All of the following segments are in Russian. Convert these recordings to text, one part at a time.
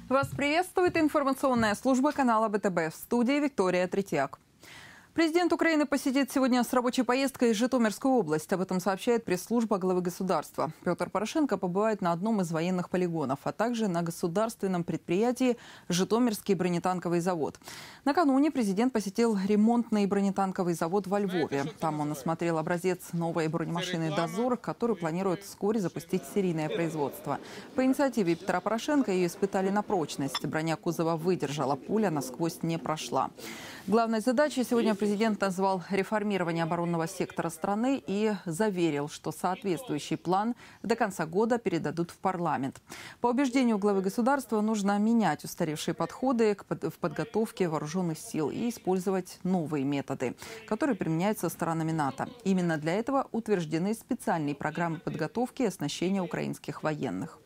Вас приветствует информационная служба канала ВТБ. В студии Виктория Третьяк. Президент Украины посетит сегодня с рабочей поездкой Житомирскую область. Об этом сообщает пресс-служба главы государства. Петр Порошенко побывает на одном из военных полигонов, а также на государственном предприятии «Житомирский бронетанковый завод». Накануне президент посетил ремонтный бронетанковый завод во Львове. Там он осмотрел образец новой бронемашины «Дозор», которую планируют вскоре запустить в серийное производство. По инициативе Петра Порошенко ее испытали на прочность. Броня кузова выдержала, пуля насквозь не прошла. Главной задачей сегодня президент назвал реформирование оборонного сектора страны и заверил, что соответствующий план до конца года передадут в парламент. По убеждению главы государства, нужно менять устаревшие подходы в подготовке вооруженных сил и использовать новые методы, которые применяются странами НАТО. Именно для этого утверждены специальные программы подготовки и оснащения украинских военных.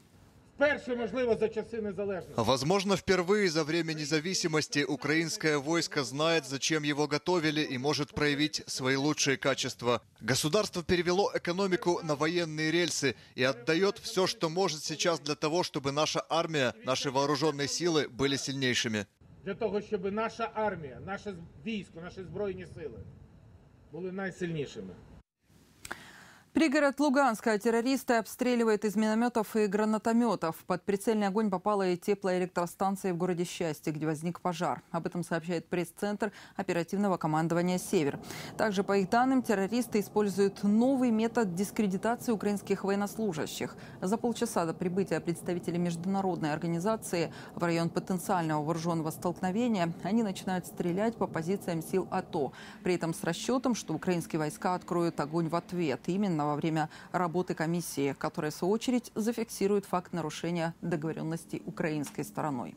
Возможно, впервые за время независимости украинское войско знает, зачем его готовили, и может проявить свои лучшие качества. Государство перевело экономику на военные рельсы и отдает все, что может сейчас для того, чтобы наша армия, наши вооруженные силы были сильнейшими. Для того, чтобы наша армия, наше військо, наши збройні сили были найсильнейшими. Пригород Луганска террористы обстреливают из минометов и гранатометов. Под прицельный огонь попала и теплоэлектростанция в городе Счастье, где возник пожар. Об этом сообщает пресс-центр оперативного командования «Север». Также, по их данным, террористы используют новый метод дискредитации украинских военнослужащих. За полчаса до прибытия представителей международной организации в район потенциального вооруженного столкновения они начинают стрелять по позициям сил АТО. При этом с расчетом, что украинские войска откроют огонь в ответ. Именно во время работы комиссии, которая, в свою очередь, зафиксирует факт нарушения договоренностей украинской стороной.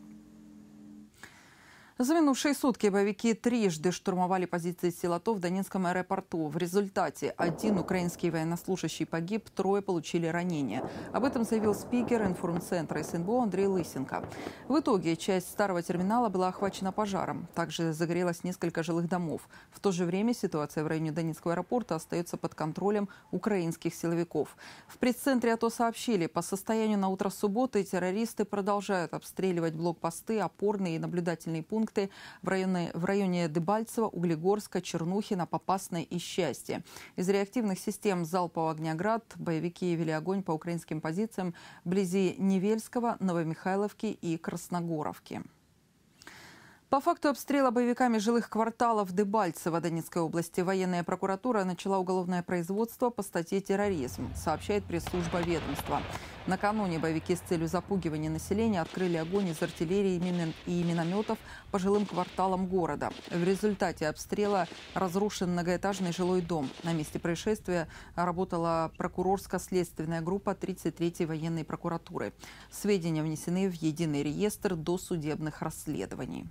За минувшие сутки боевики трижды штурмовали позиции сил АТО в Донецком аэропорту. В результате один украинский военнослужащий погиб, 3 получили ранения. Об этом заявил спикер информцентра СНБО Андрей Лысенко. В итоге часть старого терминала была охвачена пожаром. Также загорелось несколько жилых домов. В то же время ситуация в районе Донецкого аэропорта остается под контролем украинских силовиков. В пресс-центре АТО сообщили, по состоянию на утро субботы террористы продолжают обстреливать блокпосты, опорные и наблюдательные пункты в районе Дебальцево, Углегорска, Чернухина, Попасной и Счастья. Из реактивных систем залпового огня «Град» боевики вели огонь по украинским позициям вблизи Невельского, Новомихайловки и Красногоровки. По факту обстрела боевиками жилых кварталов Дебальцево Донецкой области военная прокуратура начала уголовное производство по статье «Терроризм», сообщает пресс-служба ведомства. Накануне боевики с целью запугивания населения открыли огонь из артиллерии и минометов по жилым кварталам города. В результате обстрела разрушен многоэтажный жилой дом. На месте происшествия работала прокурорско-следственная группа 33-й военной прокуратуры. Сведения внесены в единый реестр досудебных расследований.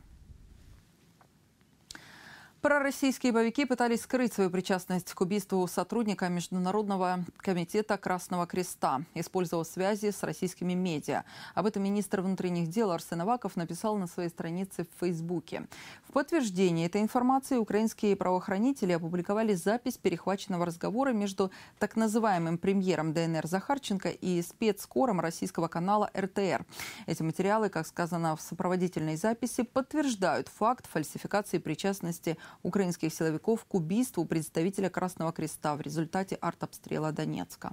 Пророссийские боевики пытались скрыть свою причастность к убийству сотрудника Международного комитета Красного Креста, использовав связи с российскими медиа. Об этом министр внутренних дел Арсен Аваков написал на своей странице в Фейсбуке. В подтверждение этой информации украинские правоохранители опубликовали запись перехваченного разговора между так называемым премьером ДНР Захарченко и спецкором российского канала РТР. Эти материалы, как сказано в сопроводительной записи, подтверждают факт фальсификации причастности украинских силовиков к убийству представителя Красного Креста в результате артобстрела Донецка.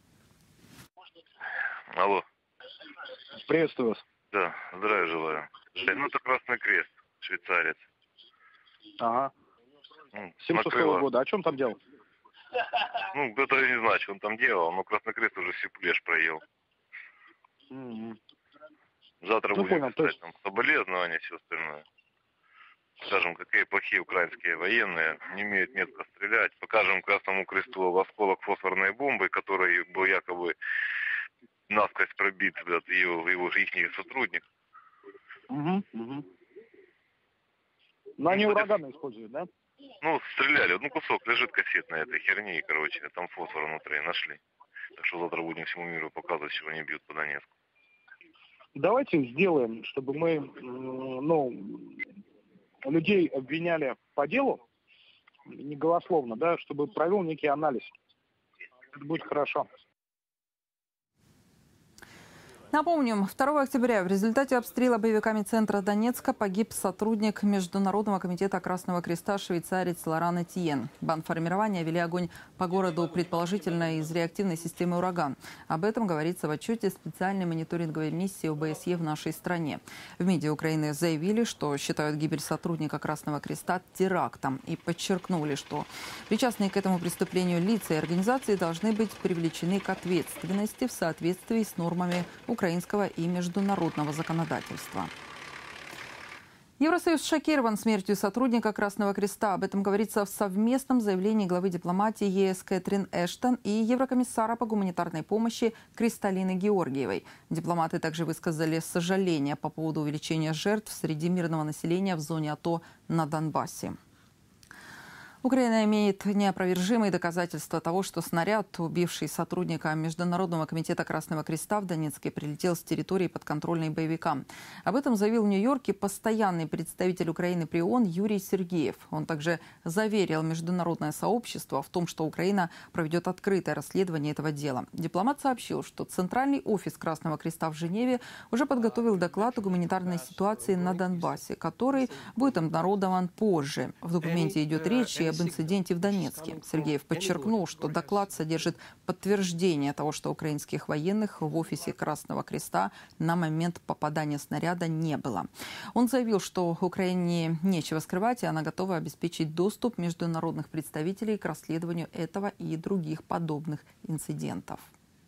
Алло. Приветствую вас. Да, здравия желаю. Ну, это Красный Крест, швейцарец. Ага. 76-го года. О чем там делал? Ну, кто-то не знает, что он там делал, но Красный Крест уже всю плешь проел. Завтра будем писать там соболезнования и все остальное. Скажем, какие плохие украинские военные, не умеют метко стрелять. Покажем Красному Кресту осколок фосфорной бомбы, который был якобы насквозь пробит их сотрудник. Но они ураганы используют, да? Ну, стреляли. Ну, кусок лежит кассетной этой херни, короче, там фосфор внутри нашли. Так что завтра будем всему миру показывать, чего они бьют по Донецку. Давайте сделаем, чтобы мы, людей обвиняли по делу, не голословно, да, чтобы провел некий анализ. Это будет хорошо. Напомним, 2 октября в результате обстрела боевиками центра Донецка погиб сотрудник Международного комитета Красного Креста швейцарец Лоран Этьен. Бандформирования вели огонь по городу, предположительно из реактивной системы «Ураган». Об этом говорится в отчете специальной мониторинговой миссии ОБСЕ в нашей стране. В МИДе Украины заявили, что считают гибель сотрудника Красного Креста терактом и подчеркнули, что причастные к этому преступлению лица и организации должны быть привлечены к ответственности в соответствии с нормами украинского и международного законодательства. Евросоюз шокирован смертью сотрудника Красного Креста. Об этом говорится в совместном заявлении главы дипломатии ЕС Кэтрин Эштон и еврокомиссара по гуманитарной помощи Кристалины Георгиевой. Дипломаты также высказали сожаление по поводу увеличения жертв среди мирного населения в зоне АТО на Донбассе. Украина имеет неопровержимые доказательства того, что снаряд, убивший сотрудника Международного комитета Красного Креста в Донецке, прилетел с территории подконтрольной боевикам. Об этом заявил в Нью-Йорке постоянный представитель Украины при ООН Юрий Сергеев. Он также заверил международное сообщество в том, что Украина проведет открытое расследование этого дела. Дипломат сообщил, что Центральный офис Красного Креста в Женеве уже подготовил доклад о гуманитарной ситуации на Донбассе, который будет обнародован позже. В документе идет речь и об инциденте в Донецке. Сергеев подчеркнул, что доклад содержит подтверждение того, что украинских военных в офисе Красного Креста на момент попадания снаряда не было. Он заявил, что Украине нечего скрывать, и она готова обеспечить доступ международных представителей к расследованию этого и других подобных инцидентов.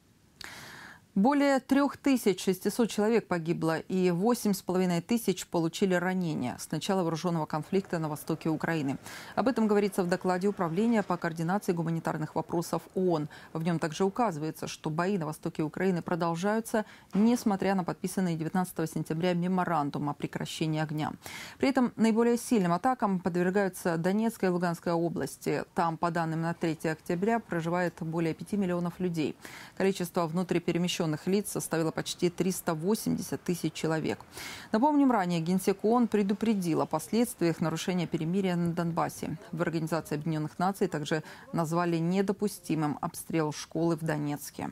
Более 3600 человек погибло и 8500 получили ранения с начала вооруженного конфликта на востоке Украины. Об этом говорится в докладе Управления по координации гуманитарных вопросов ООН. В нем также указывается, что бои на востоке Украины продолжаются, несмотря на подписанный 19 сентября меморандум о прекращении огня. При этом наиболее сильным атакам подвергаются Донецкая и Луганская области. Там, по данным на 3 октября, проживает более 5 миллионов людей. Количество внутриперемещенных лиц составило почти 380 тысяч человек. Напомним, ранее Генсек ООН предупредил о последствиях нарушения перемирия на Донбассе. В Организации Объединенных Наций также назвали недопустимым обстрел школы в Донецке.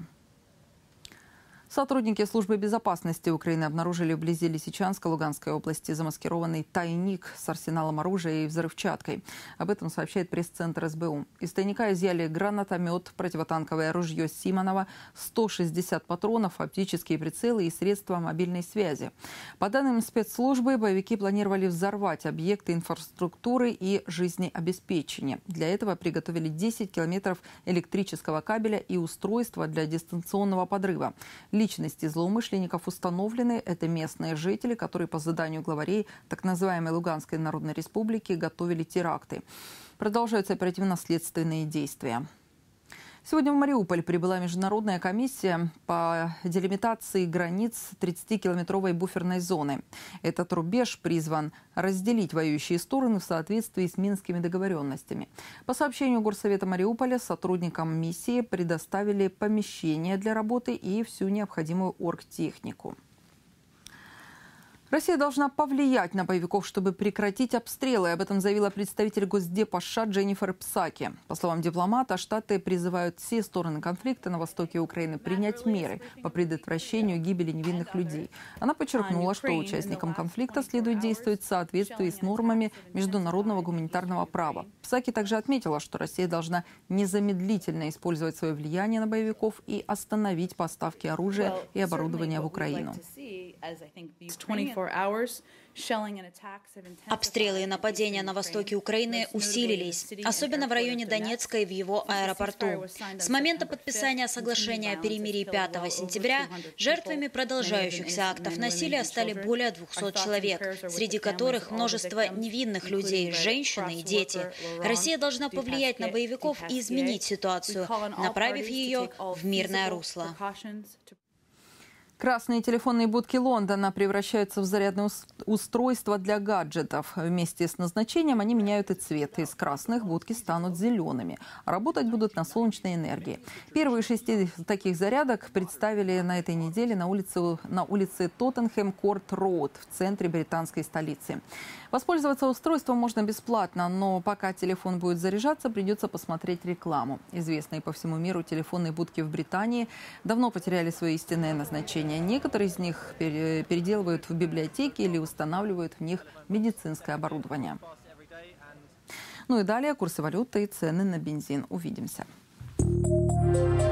Сотрудники службы безопасности Украины обнаружили вблизи Лисичанска Луганской области замаскированный тайник с арсеналом оружия и взрывчаткой. Об этом сообщает пресс-центр СБУ. Из тайника изъяли гранатомет, противотанковое ружье Симонова, 160 патронов, оптические прицелы и средства мобильной связи. По данным спецслужбы, боевики планировали взорвать объекты инфраструктуры и жизнеобеспечения. Для этого приготовили 10 километров электрического кабеля и устройства для дистанционного подрыва. Личности злоумышленников установлены. Это местные жители, которые по заданию главарей так называемой Луганской Народной Республики готовили теракты. Продолжаются оперативно-следственные действия. Сегодня в Мариуполь прибыла международная комиссия по делимитации границ 30-километровой буферной зоны. Этот рубеж призван разделить воюющие стороны в соответствии с минскими договоренностями. По сообщению Горсовета Мариуполя, сотрудникам миссии предоставили помещения для работы и всю необходимую оргтехнику. Россия должна повлиять на боевиков, чтобы прекратить обстрелы. Об этом заявила представитель Госдепа США Дженнифер Псаки. По словам дипломата, Штаты призывают все стороны конфликта на востоке Украины принять меры по предотвращению гибели невинных людей. Она подчеркнула, что участникам конфликта следует действовать в соответствии с нормами международного гуманитарного права. Псаки также отметила, что Россия должна незамедлительно использовать свое влияние на боевиков и остановить поставки оружия и оборудования в Украину. Обстрелы и нападения на востоке Украины усилились, особенно в районе Донецка и в его аэропорту. С момента подписания соглашения о перемирии 5 сентября жертвами продолжающихся актов насилия стали более 200 человек, среди которых множество невинных людей, женщины и дети. Россия должна повлиять на боевиков и изменить ситуацию, направив ее в мирное русло. Красные телефонные будки Лондона превращаются в зарядные устройства для гаджетов. Вместе с назначением они меняют и цвет. Из красных будки станут зелеными. Работать будут на солнечной энергии. Первые 6 таких зарядок представили на этой неделе на улице Тоттенхэм-Корт-Роуд в центре британской столицы. Воспользоваться устройством можно бесплатно, но пока телефон будет заряжаться, придется посмотреть рекламу. Известные по всему миру телефонные будки в Британии давно потеряли свое истинное назначение. помещения. Некоторые из них переделывают в библиотеки или устанавливают в них медицинское оборудование. Ну и далее курсы валюты и цены на бензин. Увидимся.